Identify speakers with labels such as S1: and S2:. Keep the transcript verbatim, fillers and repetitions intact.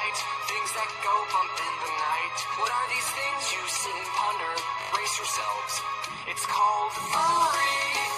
S1: light, things that go bump in the night. What are these things you sit and ponder? Brace yourselves. It's called furry.